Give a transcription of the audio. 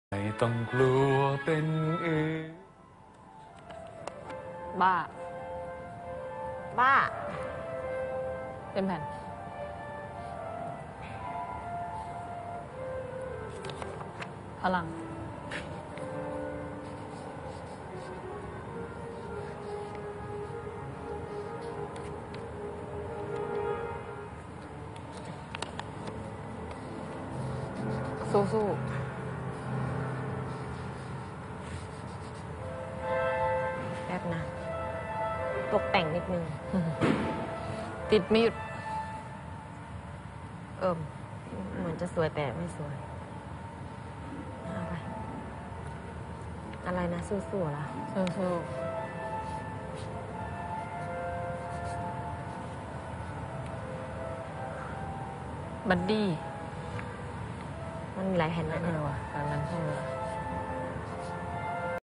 ไม่ต้องกลัวเป็นอื่นบ้าบ้าเต็มแผ่นพลังสู้แป๊บนะตกแต่งนิดนึงๆติดไม่หยุดเหมือนจะสวยแต่ไม่สวยเอาไปอะไรนะสู้ๆล่ะสู้บัดดี้มันมีหลายแผ่นนะเนี่ยว่ะตอนนั้น